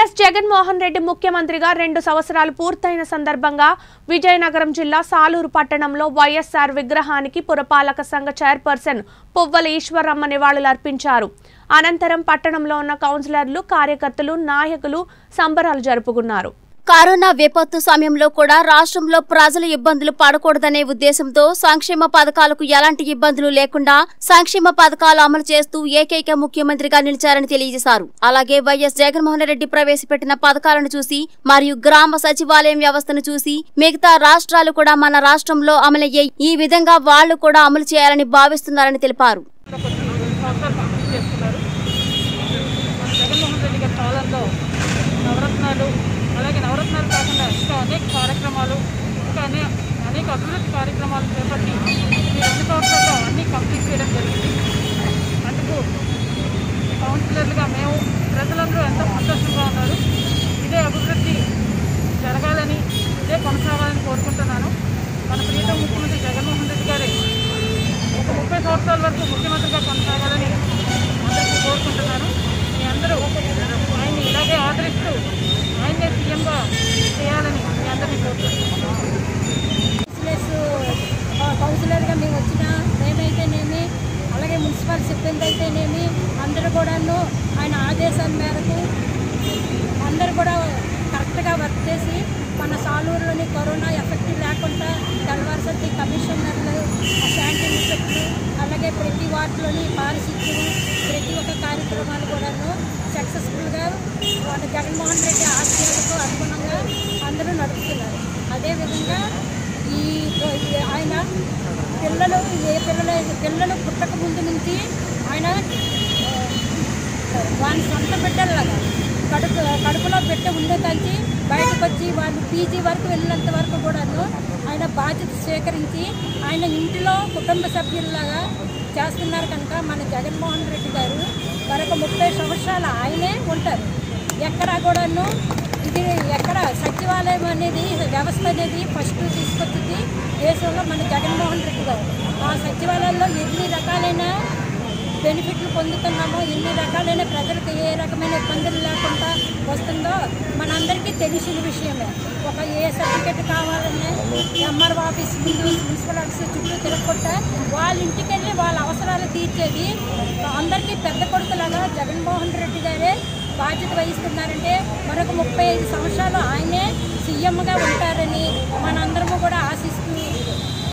YS Jaganmohan Reddy ముఖ్యమంత్రిగా 2 సంవత్సరాలు పూర్తయిన సందర్భంగా విజయనగరం జిల్లా సాలూరు పట్టణంలో వైఎస్ఆర్ విగ్రహానికి పురపాలక సంఘ చైర్పర్సన్ పువ్వల ఈశ్వరమ్మ నివాళులర్పించారు. అనంతరం పట్టణంలో ఉన్న కౌన్సిలర్లు, కార్యకర్తలు, నాయకులు సంబరాలు జరుపుకున్నారు. కరోనా విపత్తు సమయంలో కూడా రాష్ట్రంలో ప్రజలు ఇబ్బందులు పడకూడదనే ఉద్దేశంతో సంక్షేమ పథకాలకు ఎలాంటి ఇబ్బందులు లేకుండా సంక్షేమ పథకాలు అమలు చేస్తూ ఏకైక ముఖ్యమంత్రిగా నిలిచారని తెలియజేశారు. అలాగే వైఎస్ జగన్మోహన్ రెడ్డి ప్రవేశపెట్టిన పథకాలను చూసి మరియు గ్రామ సచివాలయం వ్యవస్థను చూసి మిగతా రాష్ట్రాలు కూడా మన రాష్ట్రంలో అమలయ్యే ఈ విధంగా వాళ్లు కూడా అమలు చేయాలని భావిస్తున్నారని తెలిపారు. అలాగే నవరత్నాలు కాకుండా ఇంకా అనేక కార్యక్రమాలు అనేక అభివృద్ధి కార్యక్రమాలు చేపట్టి ఈ 2 సంవత్సరాల్లో అన్నీ కంప్లీట్ చేయడం జరిగింది. అందుకు కౌన్సిలర్లుగా మేము ప్రజలందరూ ఎంతో సంతోషంగా ఉన్నారు. ఇదే అభివృద్ధి జరగాలని, ఇదే కొనసాగాలని కోరుకుంటున్నాను. మన ప్రియతమ ముఖ్యమంత్రి జగన్మోహన్ రెడ్డి గారి ఒక 30 సంవత్సరాల వరకు ముఖ్యమంత్రిగా కొనసాగాలని అందరికీ కోరుకుంటున్నాను. మీ అందరూ ఆయన్ని ఇలాగే ఆదరిస్తూ ఆయన్నే సీఎంగా చేయాలని మీ అందరినీ కోరుకుంటున్నాను. కౌన్సిలర్గా మేము వచ్చిన మేమైతేనేమి, అలాగే మున్సిపల్ సిబ్బంది అయితేనేమి అందరూ కూడాను ఆయన ఆదేశాల మేరకు అందరూ కూడా కరెక్ట్గా వర్క్ చేసి మన సాలూరులోని కరోనా ఎఫెక్ట్ లేకుండా తెల్లవారుసరి కమిషనర్లు, శానిటరీ ఇన్స్పెక్టర్లు, అలాగే ప్రతి వార్డులోని పారిశుద్ధ్యం, ప్రతి ఒక్క కార్యక్రమాలు కూడాను సక్సెస్ఫుల్గా వాళ్ళ జగన్మోహన్ రెడ్డి ఆశయాలకు అనుగుణంగా అందరూ నడుపుతున్నారు. అదేవిధంగా ఆయన పిల్లలు పుట్టక ముందు నుంచి ఆయన వాళ్ళ సొంత బిడ్డలాగా కడుపులో బిడ్డ ఉండే కంచి బయటకు వచ్చి వాళ్ళు పీజీ వరకు వెళ్ళినంత వరకు కూడాను ఆయన బాధ్యత స్వీకరించి ఆయన ఇంటిలో కుటుంబ సభ్యుల్లాగా చేస్తున్నారు. కనుక మన జగన్మోహన్ రెడ్డి గారు మరొక 30 సంవత్సరాలు ఆయనే ఉంటారు. ఎక్కడా కూడాను ఇది ఎక్కడ సచివాలయం అనేది వ్యవస్థ అనేది ఫస్ట్ తీసుకొచ్చింది దేశంలో మన జగన్మోహన్ రెడ్డి గారు. ఆ సచివాలయంలో ఎన్ని రకాలైన బెనిఫిట్లు పొందుతున్నామో, ఎన్ని రకాలైన ప్రజలకు ఏ రకమైన ఇబ్బందులు లేకుండా వస్తుందో మనందరికీ తెలిసిన విషయమే. ఒక ఏ సర్టిఫికెట్ కావాలన్నా ఎంఆర్ఓ ఆఫీస్ ముందు, మున్సిపల్ ఆఫీస్ చుట్టూ తిరగకుండా వాళ్ళ ఇంటికి వెళ్ళి వాళ్ళ అవసరాలు తీర్చేది అందరికీ పెద్ద కొడుకులాగా జగన్మోహన్ రెడ్డి గారే బాధ్యత వహిస్తున్నారంటే మరొక 35 సంవత్సరాలు ఆయనే సీఎంగా ఉంటారని మనందరము కూడా ఆశిస్తున్నాం.